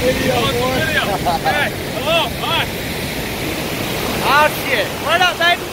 video, boy. Okay, hello, hi. Oh, shit. What up, baby?